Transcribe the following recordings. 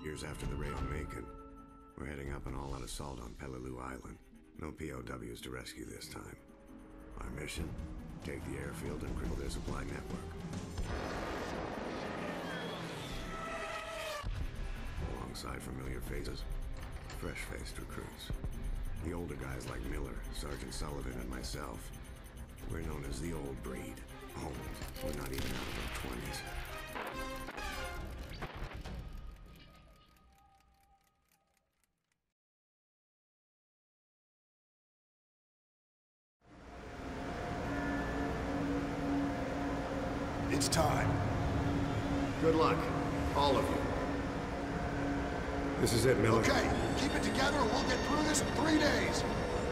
Years after the raid on Macon, we're heading up an all-out assault on Peleliu Island. No POWs to rescue this time. Our mission? Take the airfield and cripple their supply network. Alongside familiar faces, fresh-faced recruits. The older guys like Miller, Sergeant Sullivan, and myself. We're known as the old breed. Old. We're not even out of our 20s. It's time. Good luck, all of you. This is it, Miller. Okay, keep it together and we'll get through this in 3 days.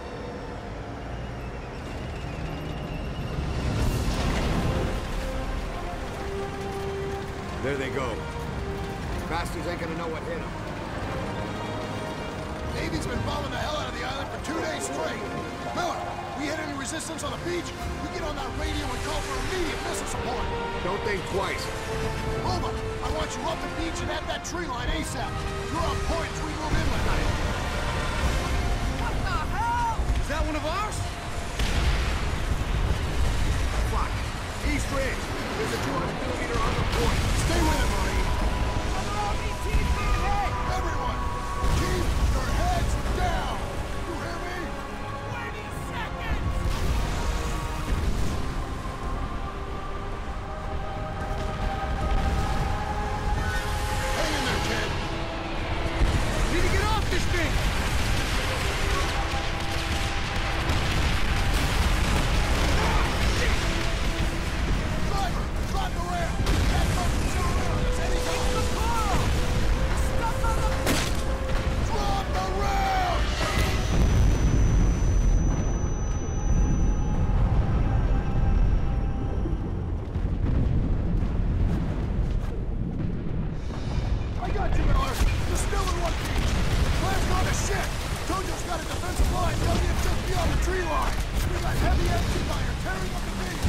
There they go. Bastards ain't gonna know what hit them. Navy's been bombing the hell out of the island for 2 days straight. Miller, we hit any resistance on the beach, we get on that radio and call for immediate missile support. Don't think twice. Roebuck, I want you up the beach and at that tree line ASAP. You're on point as we move inland. What the hell? Is that one of ours? Fuck. East Ridge. There's a 200-millimeter on the point. Stay with it, Marine. Everyone, Keep your heads down. You hear me? 20 seconds! Hang in there, kid. Need to get off this thing! Driver, drive the rail. That fucking silver on us. Any time. The coral! The stuff on the... Drop the rail! I got you, Miller. You're still in one piece. Plan's gone to shit. Tojo's got a defensive line dug in just beyond the tree line. We got heavy engine fire tearing up the beach.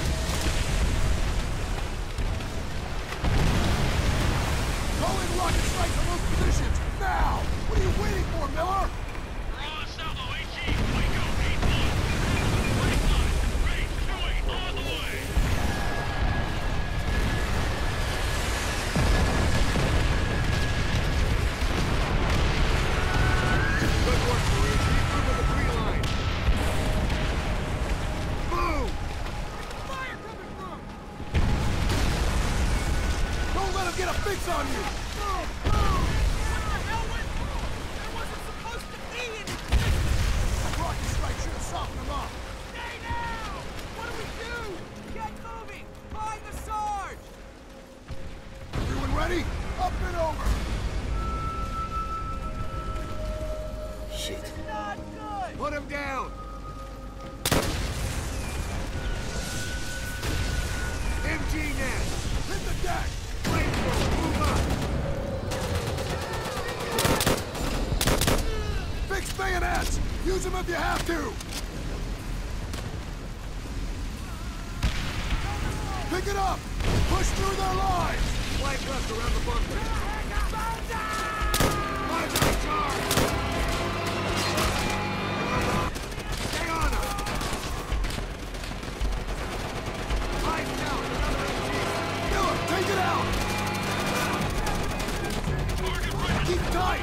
Call in rocket strikes on those positions, now! What are you waiting for, Miller? Good work, Marine. Keep moving the tree line. Boom! Fire coming from! Don't let him get a fix on you! What the hell went wrong? There wasn't supposed to be anything! That rocket strike should have softened him up. Stay down! What do we do? Get moving! Find the Sarge! Everyone ready? Up and over! Shit. This is not good! Put him down! MG net! Hit the deck! Flamethrower, move up! Fix bayonets! Use them if you have to! Pick it up! Push through their lines! Flank left around the bunker. Banzai charge! Stay on him! Eyes down, another MG! Miller, take it out! Keep tight!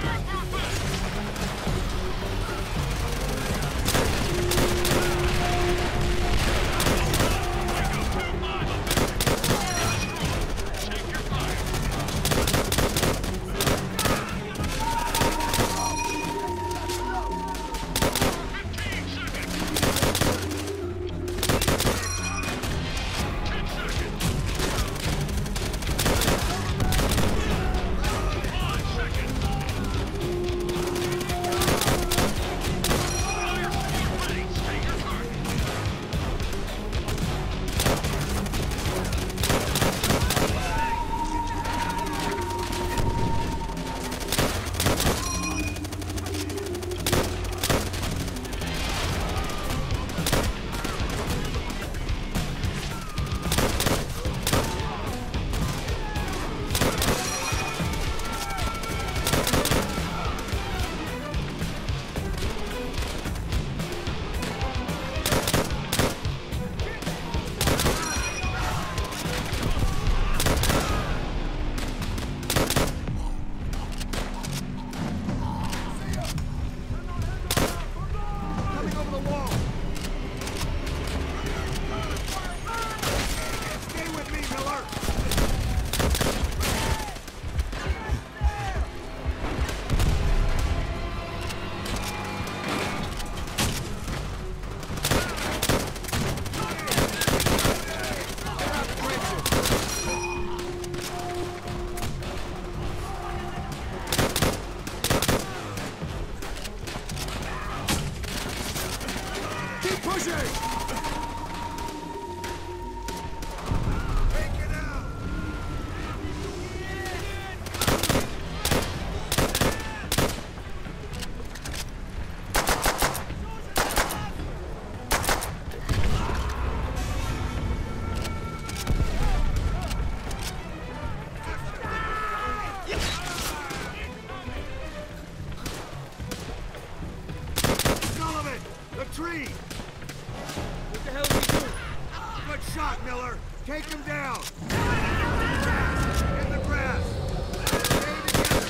tree! What the hell are we doing? Good shot, Miller! Take him down! In the grass! Stay together!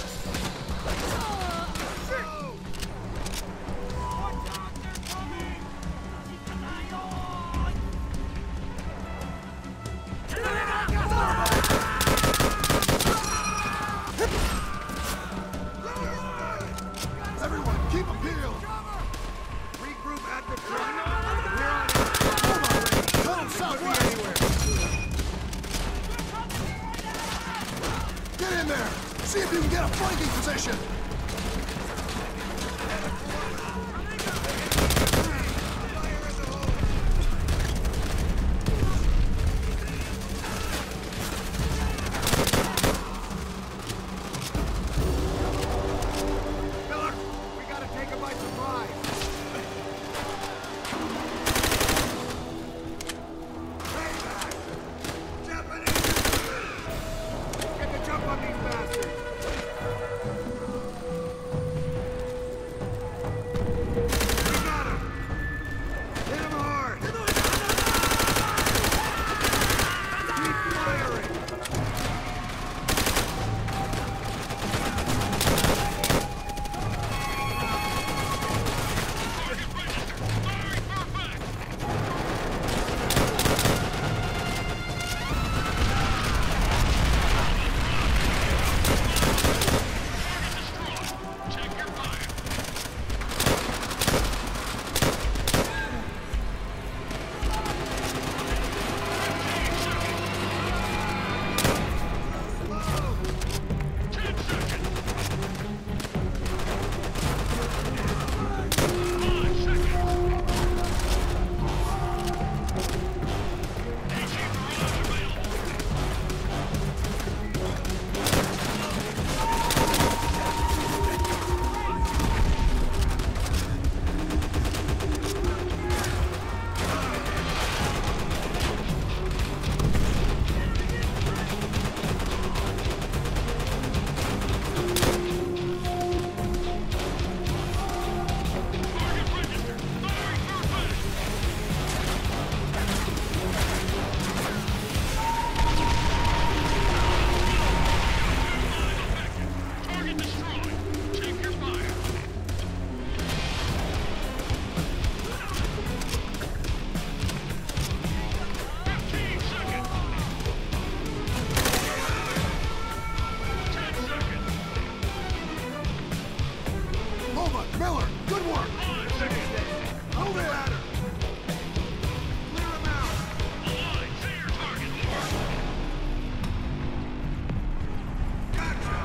Shit! Watch out, they're coming! Keep an eye Everyone, keep them peeled! Regroup at the truck! We're on it! Cut them southwest! Get in there! See if you can get a flanking position! Miller, we gotta take him by surprise! Payback! Japanese! Get the jump on these bastards! We got him! Hit him hard! Keep firing! Roebuck, Miller, good work! Move it! Clear him out! Gotcha!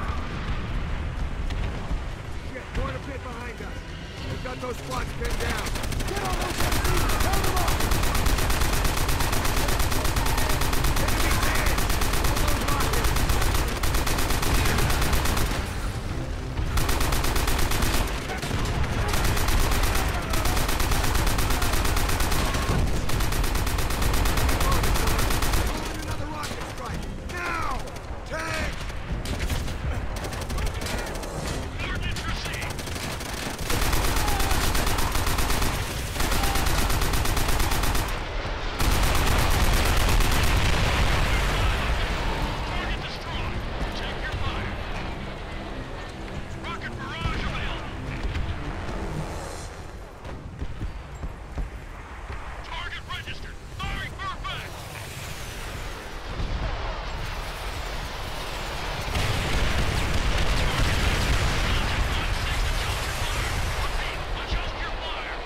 Shit, door to pit behind us. We've got those squads pinned down. Get on those MCs! Count them up! Enemy's dead! All those rockets! Another rocket strike! Now! Tank! Ordnance received! Target destroyed! Check your fire! Rocket barrage available! Target registered! Firing for effect! Adjust your fire!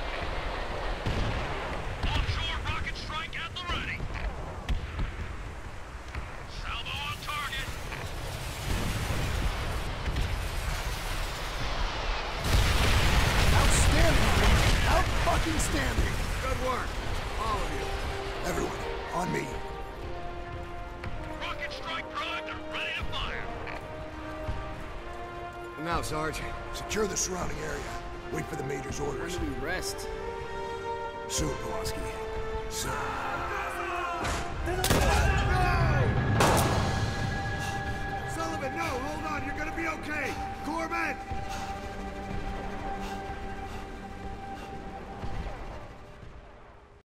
Offshore rocket strike at the ready! Salvo on target! Outstanding, Reed! Out-fucking-standing! Good work, all of you. Everyone, on me. Rocket strike primed and ready to fire! Now, Sarge. Secure the surrounding area. Wait for the Major's orders. We rest. Soon, Polonsky. Soon. Sullivan, no, hold on, you're gonna be okay! Koopman,